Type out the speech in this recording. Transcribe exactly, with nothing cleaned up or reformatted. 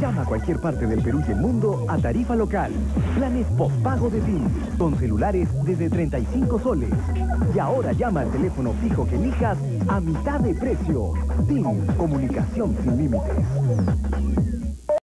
Llama a cualquier parte del Perú y el mundo a tarifa local. Planes postpago de T I M, con celulares desde treinta y cinco soles. Y ahora llama al teléfono fijo que elijas a mitad de precio. T I M, comunicación sin límites.